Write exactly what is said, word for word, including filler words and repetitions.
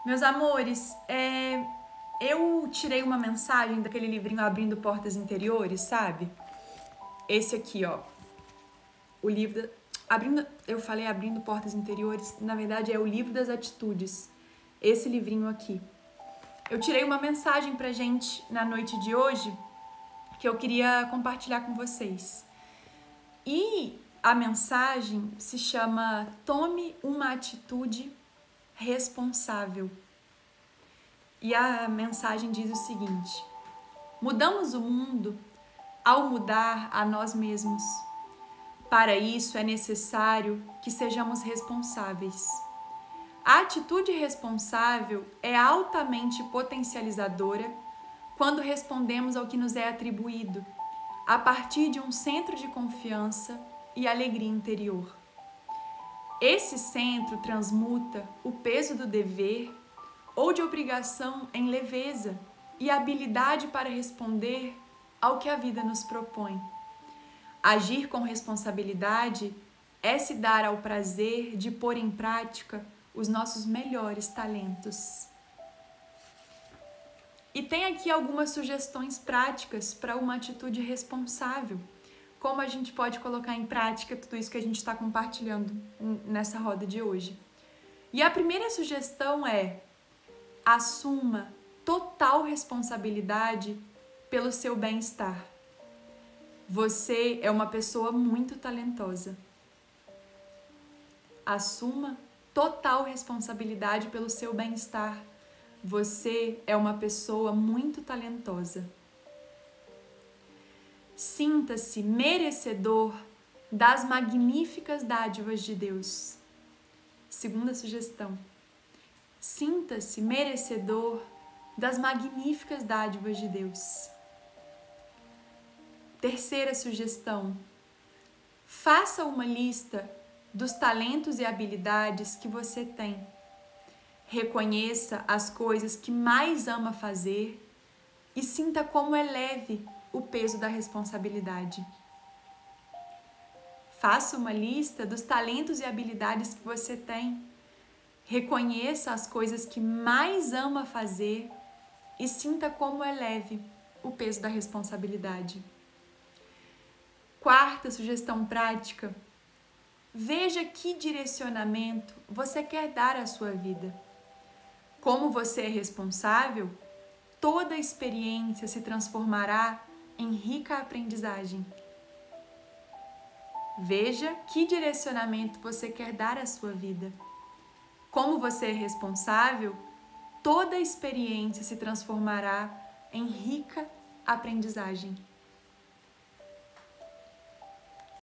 Meus amores, é, eu tirei uma mensagem daquele livrinho Abrindo Portas Interiores, sabe? Esse aqui, ó. O livro... Da, abrindo, eu falei Abrindo Portas Interiores, na verdade é o Livro das Atitudes. Esse livrinho aqui. Eu tirei uma mensagem pra gente na noite de hoje que eu queria compartilhar com vocês. E a mensagem se chama Tome uma atitude responsável. E a mensagem diz o seguinte: mudamos o mundo ao mudar a nós mesmos. Para isso é necessário que sejamos responsáveis. A atitude responsável é altamente potencializadora quando respondemos ao que nos é atribuído, a partir de um centro de confiança e alegria interior. Esse centro transmuta o peso do dever ou de obrigação em leveza e habilidade para responder ao que a vida nos propõe. Agir com responsabilidade é se dar ao prazer de pôr em prática os nossos melhores talentos. E tem aqui algumas sugestões práticas para uma atitude responsável. Como a gente pode colocar em prática tudo isso que a gente está compartilhando nessa roda de hoje. E a primeira sugestão é: assuma total responsabilidade pelo seu bem-estar. Você é uma pessoa muito talentosa. Assuma total responsabilidade pelo seu bem-estar. Você é uma pessoa muito talentosa. Sinta-se merecedor das magníficas dádivas de Deus. Segunda sugestão. Sinta-se merecedor das magníficas dádivas de Deus. Terceira sugestão. Faça uma lista dos talentos e habilidades que você tem. Reconheça as coisas que mais ama fazer e sinta como é leve o peso da responsabilidade. Faça uma lista dos talentos e habilidades que você tem. Reconheça as coisas que mais ama fazer e sinta como é leve o peso da responsabilidade. Quarta sugestão prática. Veja que direcionamento você quer dar à sua vida. Como você é responsável, toda experiência se transformará em rica aprendizagem. Veja que direcionamento você quer dar à sua vida. Como você é responsável, toda experiência se transformará em rica aprendizagem.